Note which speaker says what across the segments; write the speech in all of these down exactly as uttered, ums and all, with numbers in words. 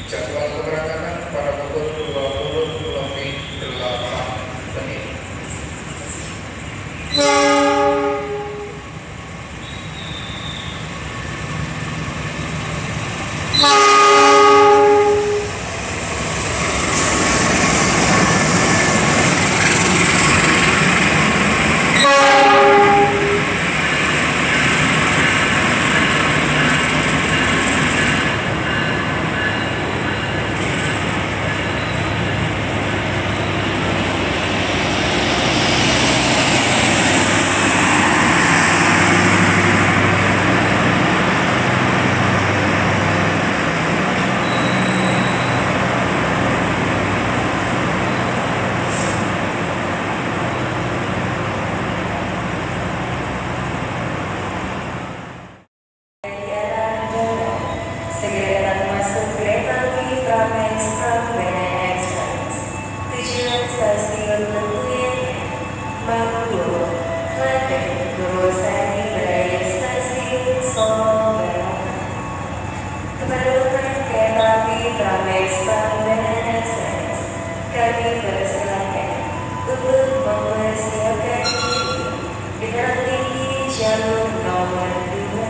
Speaker 1: Jadwal keberangkatan pada pukul dua puluh lebih delapan menit.
Speaker 2: Kami persilakan untuk mempersiapkan diri dengan tinggi jalur nomor dua.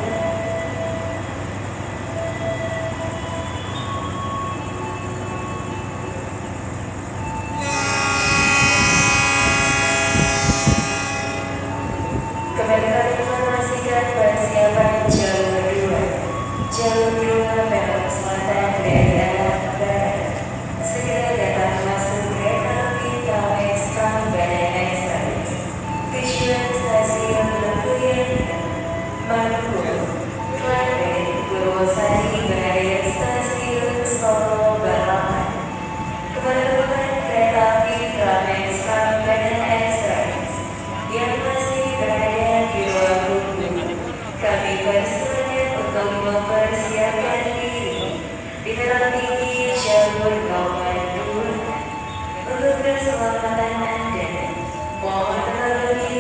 Speaker 2: Kembali kami informasikan persiapan jalur dua. Jalur dua belok selatan dari arah barat. Segera datang masuk kereta api Tramex Prambanan Express. Tujuan stasiun Lempuyan, Maluku, Klaten, Purwosari berakhir stasiun Solo Balapan. Keberangkatan kereta api Tramex Prambanan Express yang masih berada di ruang tunggu, kami persilakan untuk mempersiapkan diri di dalam tinggi jalur nomor dua. Untuk keselamatan Anda, mohon tetap berdiri